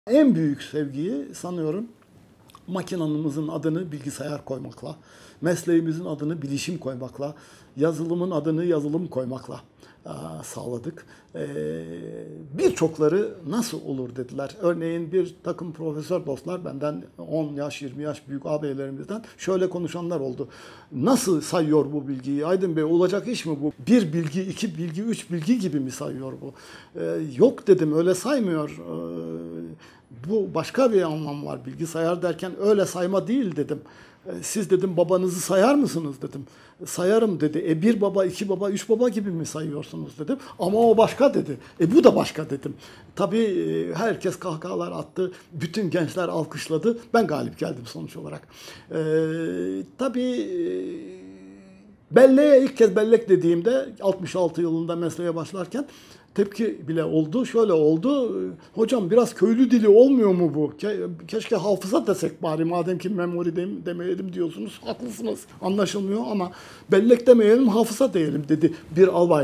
En büyük sevgiyi sanıyorum makinamızın adını bilgisayar koymakla, mesleğimizin adını bilişim koymakla, yazılımın adını yazılım koymakla sağladık. Birçokları nasıl olur dediler. Örneğin bir takım profesör dostlar benden 10 yaş 20 yaş büyük ağabeylerimizden şöyle konuşanlar oldu. Nasıl sayıyor bu bilgiyi? Aydın Bey, olacak iş mi bu? Bir bilgi, iki bilgi, üç bilgi gibi mi sayıyor bu? Yok dedim, öyle saymıyor. Bu başka bir anlam var. Bilgisayar derken öyle sayma değil dedim. Siz dedim babanızı sayar mısınız dedim. Sayarım dedi. Bir baba, iki baba, üç baba gibi mi sayıyorsunuz dedim. Ama o başka dedi. Bu da başka dedim. Tabii herkes kahkahalar attı. Bütün gençler alkışladı. Ben galip geldim sonuç olarak. Tabii belleğe ilk kez bellek dediğimde 66 yılında mesleğe başlarken tepki bile oldu. Şöyle oldu. Hocam biraz köylü dili olmuyor mu bu? Keşke hafıza desek bari, madem ki memori demeyelim diyorsunuz. Haklısınız. Anlaşılmıyor ama bellek demeyelim, hafıza diyelim dedi bir albay.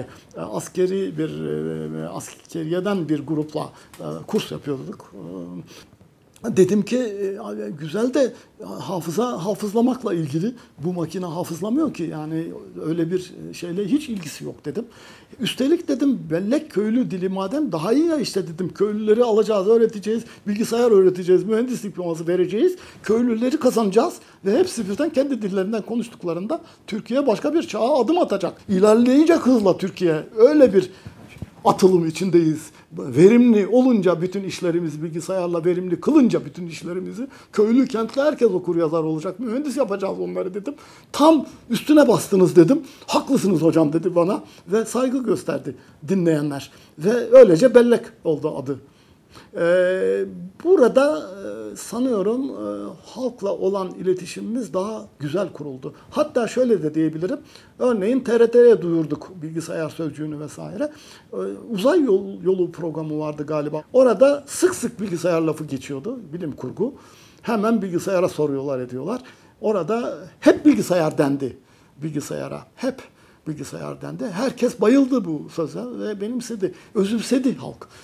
Askeriyeden bir grupla kurs yapıyorduk. Dedim ki güzel de hafızlamakla ilgili, bu makine hafızlamıyor ki, yani öyle bir şeyle hiç ilgisi yok dedim. Üstelik dedim bellek köylü dili madem daha iyi ya, işte dedim köylüleri alacağız, öğreteceğiz, bilgisayar öğreteceğiz, mühendis diploması vereceğiz, köylüleri kazanacağız ve hepsi birden kendi dillerinden konuştuklarında Türkiye başka bir çağa adım atacak. İlerleyecek hızla Türkiye, öyle bir atılım içindeyiz. Verimli olunca bütün işlerimizi, bilgisayarla verimli kılınca bütün işlerimizi, köylü kentli herkes okur yazar olacak. Mühendis yapacağız onları dedim. Tam üstüne bastınız dedim. Haklısınız hocam dedi bana ve saygı gösterdi dinleyenler. Ve öylece bellek oldu adı. Burada sanıyorum halkla olan iletişimimiz daha güzel kuruldu. Hatta şöyle de diyebilirim. Örneğin TRT'ye duyurduk bilgisayar sözcüğünü vesaire. Uzay yolu programı vardı galiba. Orada sık sık bilgisayar lafı geçiyordu. Bilim kurgu. Hemen bilgisayara soruyorlar, ediyorlar. Orada hep bilgisayar dendi. Bilgisayara hep bilgisayar dendi. Herkes bayıldı bu söze ve benimsedi, özümsedi halk.